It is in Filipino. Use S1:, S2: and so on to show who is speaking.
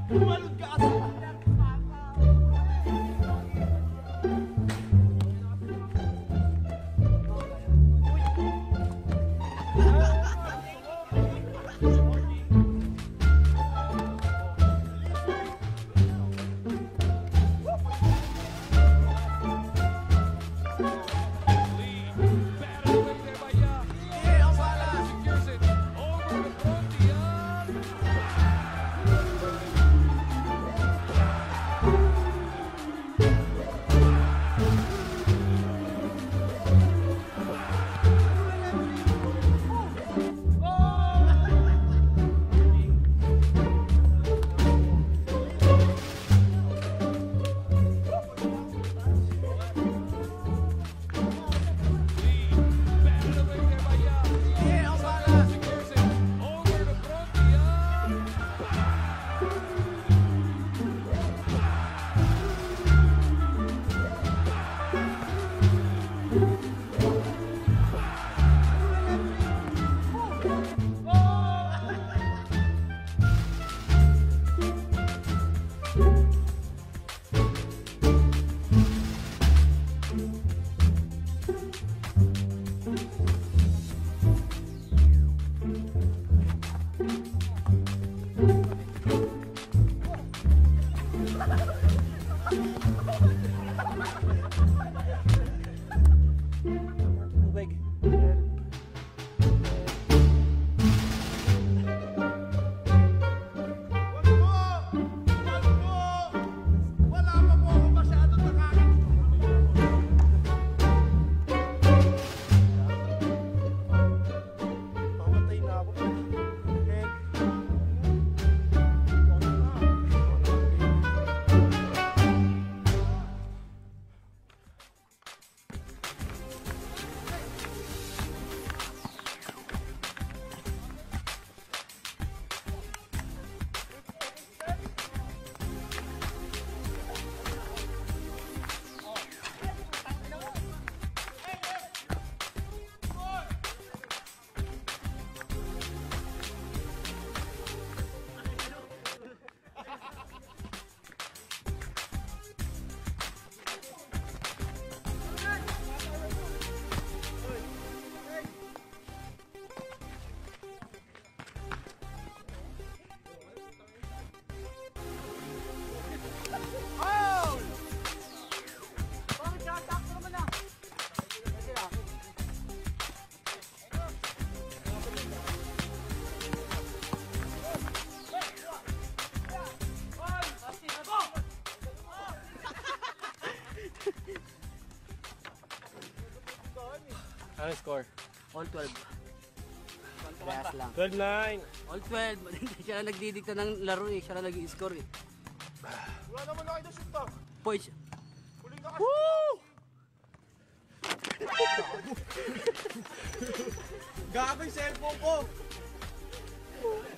S1: Tumalod ka kasi.
S2: Ano score?
S3: All 12. Parehas lang.
S2: 12-9.
S3: All 12. Siya na nagdidikta ng laro eh. Siya na nag-i-score eh.
S1: Wala naman na kayo na shoot to.
S3: Poise.
S1: Huling ka kasi.
S2: Woo!
S1: Gago yung cellphone ko.